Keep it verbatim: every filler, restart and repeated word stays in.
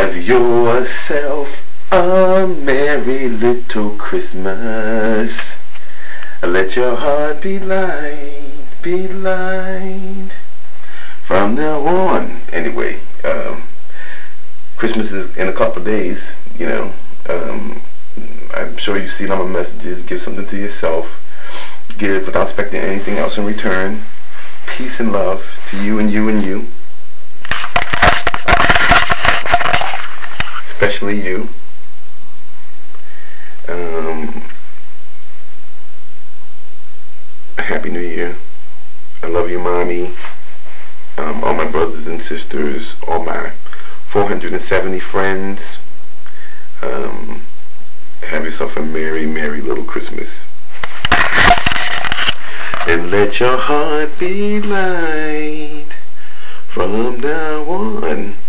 Have yourself a merry little Christmas. Let your heart be light, be light from now on. Anyway, um, Christmas is in a couple of days, you know. Um, I'm sure you've seen all my messages. Give something to yourself. Give without expecting anything else in return. Peace and love to you and you and you. Especially you. Um, Happy New Year. I love you, Mommy. Um, all my brothers and sisters, all my four hundred seventy friends. Um, have yourself a merry, merry little Christmas. And let your heart be light from now on.